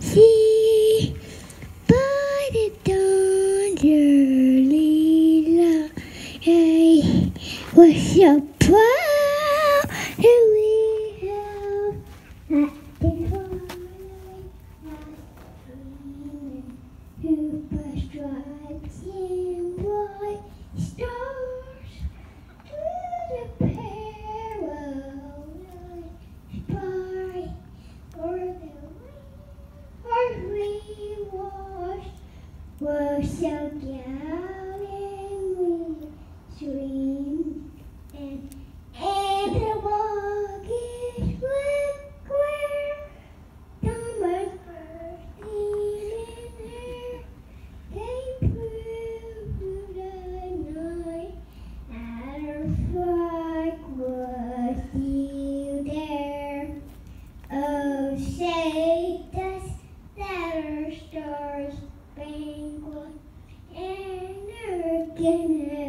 See by the dawn's early light, we're so proud that we have that divine who by stripes and bright stars through the perilous fight, o'er the earth we washed, were so gallantly streamed, and the walkies went square, Thomas bursting in there. They proved through the night that our flag was still there. Oh, say does that our stars spangled and again